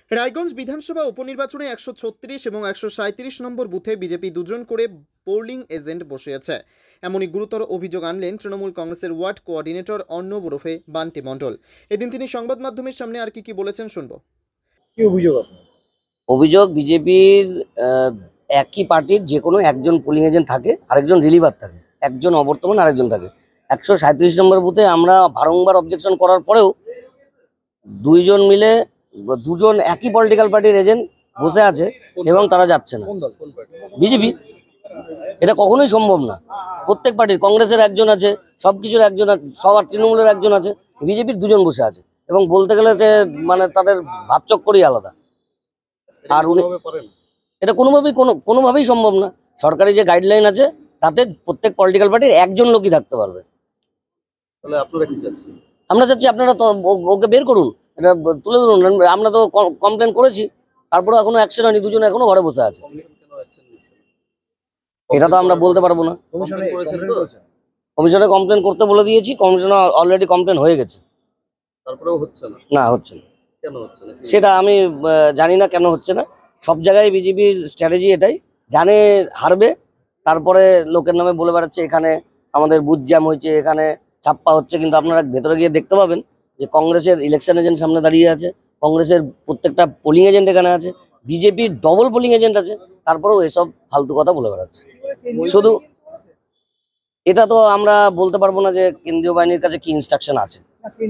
রায়গঞ্জ বিধানসভা উপনির্বাচনে 136 এবং 137 নম্বর বুথে বিজেপি দুজন করে পোলিং এজেন্ট বসে আছে। এমনই গুরুতর অভিযোগ আনলেন তৃণমূল কংগ্রেসের ওয়ার্ড কোঅর্ডিনেটর অর্ণব ওরফে বান্টি মণ্ডল। এদিন তিনি সংবাদ মাধ্যমের সামনে আর কি বলেছেন শুনবো। কি অভিযোগ? অভিযোগ বিজেপির একই পার্টির যে কোনো একজন পোলিং এজেন্ট থাকে, আরেকজন রিলিভার থাকে, একজন অবর্তমান আরেকজন থাকে। 137 নম্বর বুথে আমরা বারংবার অবজেকশন করার পরেও দুজন একই পলিটিক্যাল পার্টির এজেন্ট বসে আছে এবং তারা যাচ্ছে না। বিজেপি, এটা কখনোই সম্ভব না। প্রত্যেক পার্টির, কংগ্রেসের একজন আছে, সবকিছুর একজন আছে, সবার তৃণমূলের একজন আছে, বিজেপির দুজন বসে আছে এবং বলতে গেলে যে মানে তাদের ভাবচক্করই আলাদা। আর এটা কোনোভাবেই সম্ভব না। সরকারি যে গাইডলাইন আছে তাতে প্রত্যেক পলিটিক্যাল পার্টির একজন লোকই থাকতে পারবে। তাহলে আপনারা কি চাচ্ছেন? আমরা চাচ্ছি আপনারা তো ওকে বের করুন, এটা তুলে ধরুন। আমরা তো কমপ্লেন করেছি, তারপরে এখনো অ্যাকশন হয়নি, দুজন এখনো ঘরে বসে আছে। এটা তো আমরা বলতে পারবো না। কমিশনে কমপ্লেন করতে বলে দিয়েছি, কমিশনে অলরেডি কমপ্লেন হয়ে গেছে, তারপরেও হচ্ছে না। না হচ্ছে না। কেন হচ্ছে না সেটা আমি জানি না কেন হচ্ছে না। সব জায়গায় বিজেপির স্ট্র্যাটেজি এটাই, জানে হারবে, তারপরে লোকের নামে বলে বেড়াচ্ছে এখানে আমাদের বুথ জ্যাম হয়েছে, এখানে ছাপ্পা হচ্ছে। কিন্তু আপনারা ভেতরে গিয়ে দেখতে পাবেন যে কংগ্রেসের ইলেকশন এজেন্ট সামনে দাঁড়িয়ে আছে, কংগ্রেসের প্রত্যেকটা পোলিং এজেন্ট এখানে আছে, বিজেপির ডবল পোলিং এজেন্ট আছে, তারপরেও এসব ফালতু কথা বলে বেড়াচ্ছে। শুধু এটা তো আমরা বলতে পারবো না যে কেন্দ্রীয় বাহিনীর কাছে কি ইনস্ট্রাকশন আছে।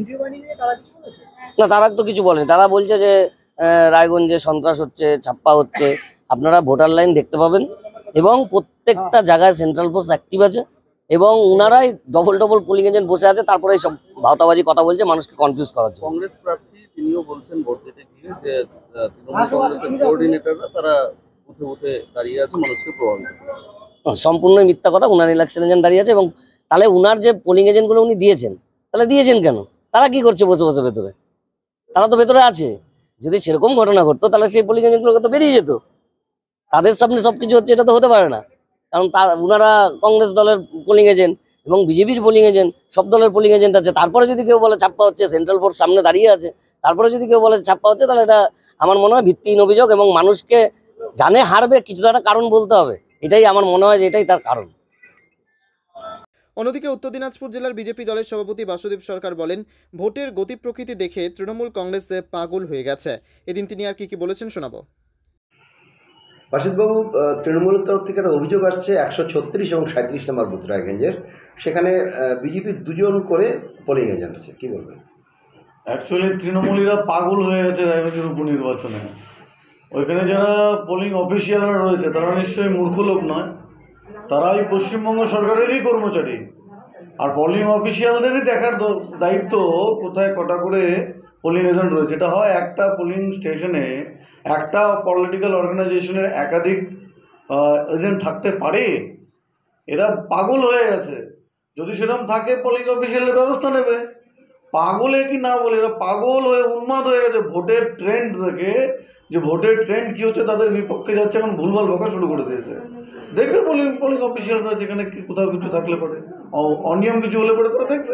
না, তারা তো কিছু বলেনি। তারা বলছে যে রায়গঞ্জে সন্ত্রাস হচ্ছে, ছাপ্পা হচ্ছে। আপনারা ভোটার লাইন দেখতে পাবেন এবং প্রত্যেকটা জায়গায় সেন্ট্রাল ফোর্স অ্যাক্টিভ আছে এবং ওনারাই ডবল পোলিং এজেন্ট বসে আছে। তারপরে সব ভাওতাবাজি কথা বলছে মানুষকে কনফিউজ করার জন্য। কংগ্রেস প্রার্থী তিনিও বলছেন ভোট দিতে গিয়ে যে তৃণমূল কংগ্রেসের কোঅর্ডিনেটররা তারা উঠে দাঁড়িয়ে আছে, মানুষকে প্রভাবিত করছে। সম্পূর্ণ মিথ্যা কথা। উনার ইলেকশন এজেন্ট দাঁড়িয়ে আছে এবং তাহলে উনার যে পোলিং এজেন্টগুলো উনি দিয়েছেন, তাহলে দিয়েছেন কেন? তারা কি করছে বসে বসে ভেতরে? তারা তো ভেতরে আছে। যদি সেরকম ঘটনা ঘটতো তাহলে সেই পোলিং এজেন্টগুলোকে তো বেরিয়ে যেত। তাদের সামনে সবকিছু হচ্ছে, এটা তো হতে পারে না। কারণ উনারা কংগ্রেস দলের পোলিং এজেন্ট এবং বিজেপির পোলিং এজেন্ট, সব দলের পোলিং এজেন্ট আছে। তারপরে যদি কেউ বলে ছাপ্পা হচ্ছে, সেন্ট্রাল ফোর্স সামনে দাঁড়িয়ে আছে, তারপরে যদি কেউ বলে ছাপ্পা হচ্ছে, তাহলে এটা আমার মনে হয় ভিত্তিহীন অভিযোগ এবং মানুষকে জানে হারবে, কিছু তো একটা কারণ বলতে হবে। এটাই আমার মনে হয় যে এটাই তার কারণ। অন্যদিকে উত্তর দিনাজপুর জেলার বিজেপি দলের সভাপতি বাসুদেব সরকার বলেন, ভোটের গতি প্রকৃতি দেখে তৃণমূল কংগ্রেস পাগল হয়ে গেছে। এদিন তিনি আর কি বলেছেন শোনাবো। বাসুদেববাবু, তৃণমূলের তরফ থেকে একটা অভিযোগ আসছে 136 এবং 37 নম্বর বুথ রায়গঞ্জের, সেখানে বিজেপির দুজন করে পোলিং এজেন্ট আছে, কি বলবেন? অ্যাকচুয়ালি তৃণমূলীরা পাগল হয়ে গেছে রায়গঞ্জের উপনির্বাচনে। ওইখানে যারা পোলিং অফিসিয়ালরা রয়েছে তারা নিশ্চয়ই মূর্খ লোক নয়, তারাই পশ্চিমবঙ্গ সরকারেরই কর্মচারী। আর পোলিং অফিসিয়ালদেরই দেখার দায়িত্ব কোথায় কটা করে পোলিং এজেন্ট রয়েছে। এটা হয় একটা পোলিং স্টেশনে একটা পলিটিক্যাল অর্গানাইজেশনের একাধিক এজেন্ট থাকতে পারে? এরা পাগল হয়ে গেছে। যদি সেরকম থাকে পোলিং অফিসিয়ালের ব্যবস্থা নেবে। পাগলে কি না বলে, এরা পাগল হয়ে উন্মাদ হয়ে গেছে ভোটের ট্রেন্ড দেখে, যে ভোটের ট্রেন্ড কি হচ্ছে তাদের বিপক্ষে যাচ্ছে, এখন ভুলভাল বকা শুরু করে দিয়েছে। দেখবে পোলিং অফিসিয়ালরা যেখানে কোথাও কিছু থাকলে পরে, অনিয়ম কিছু হলে পরে তারা দেখবে।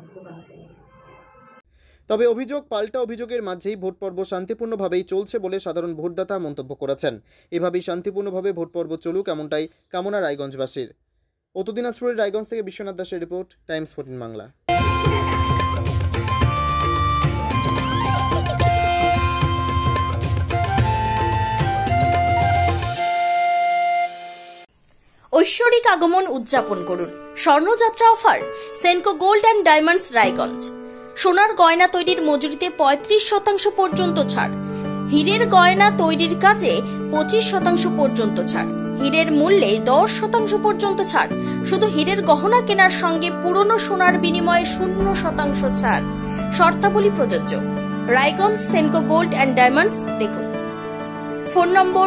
তবে অভিযোগ পাল্টা অভিযোগের মাঝেই ভোট পর্ব শান্তিপূর্ণভাবেই চলছে বলে সাধারণ ভোটদাতা মন্তব্য করেছেন। এভাবেই শান্তিপূর্ণভাবে ভোট পর্ব চলুক, এমনটাই কামনা রায়গঞ্জবাসীর। উত্তর দিনাজপুরের রায়গঞ্জ থেকে বিশ্বনাথ দাসের রিপোর্ট, টাইমস 14 বাংলা। ঐশ্বরিক আগমন উদযাপন করুন। স্বর্ণযাত্রা offer Senco gold and diamonds Raiganj. সোনার গয়না তৈরির মজুরিতে 35% পর্যন্ত ছাড়। হীরের গয়না তৈরির কাজে 25% পর্যন্ত ছাড়। হীরের মূল্যে 10% পর্যন্ত ছাড়। শুধু হীরের গহনা কেনার সঙ্গে পুরনো সোনার বিনিময়ে 0% ছাড়। শর্তাবলী প্রযোজ্য। Raiganj Senco gold and diamonds দেখুন। Phone number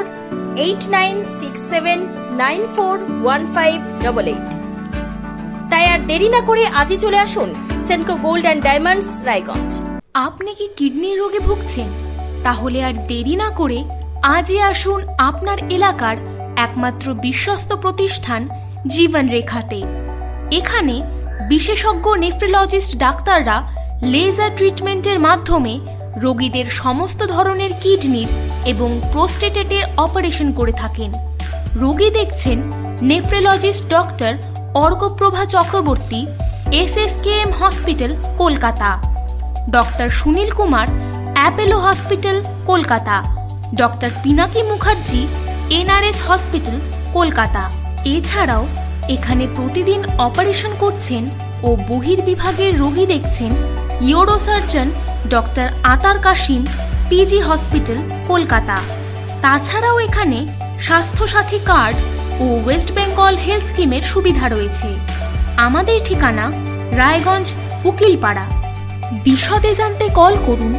8967941588। তাই আর দেরি না করে আজই চলে আসুন Senco gold and diamonds Raiganj. আপনি কি কিডনির রোগে ভুগছেন? তাহলে আর দেরি না করে আজই আসুন আপনার এলাকার একমাত্র বিশ্বস্ত প্রতিষ্ঠান জীবন রেখাতে। এখানে বিশেষজ্ঞ নেফ্রোলজিস্ট ডাক্তাররা লেজার ট্রিটমেন্টের মাধ্যমে রোগীদের সমস্ত ধরনের কিডনির এবং প্রোস্টেটের অপারেশন করে থাকেন। রোগী দেখছেন nephrologist doctor Arkaprabha Chakraborty, SSKM hospital, Kolkata. Doctor Sunil Kumar, Apollo hospital, Kolkata. Doctor Pinaki Mukherjee, NRS hospital, Kolkata. এছাড়াও এখানে প্রতিদিন অপারেশন করছেন ও বহির্বিভাগের রোগী দেখছেন ইউরোসার্জন ডক্টর আতার কাশিম, PG হসপিটাল, কলকাতা। তাছাড়াও এখানে স্বাস্থ্যসাথী কার্ড ও ওয়েস্ট বেঙ্গল হেলথ স্কিমের সুবিধা রয়েছে। আমাদের ঠিকানা রায়গঞ্জ, উকিলপাড়া। বিশদে জানতে কল করুন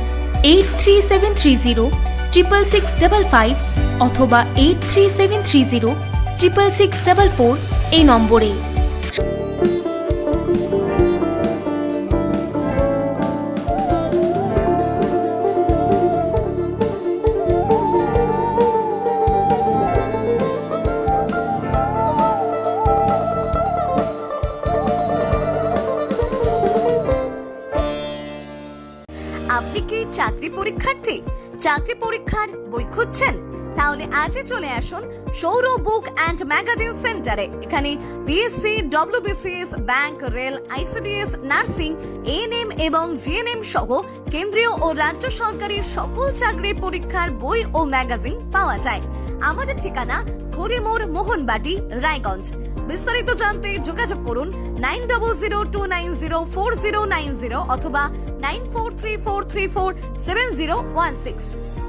8373066655 অথবা 8373066644 এই নম্বরে। আপনি কি চাকরি পরীক্ষার্থী? চাকরি পরীক্ষার বই খুঁজছেন? তাহলে আজই চলে আসুন সৌর বুক অ্যান্ড ম্যাগাজিন সেন্টারে। এখানে BSc, WBCS, bank, rail, ICDS, nursing, ANM এবং GNM সহ কেন্দ্রীয় ও রাজ্য সরকারি সকল চাকরির পরীক্ষার বই ও ম্যাগাজিন পাওয়া যায়। আমাদের ঠিকানা ঘড়িমোড়, মোহনবাটি, রায়গঞ্জ। বিস্তারিত জানতে যোগাযোগ করুন 9002904090 অথবা 9434347016।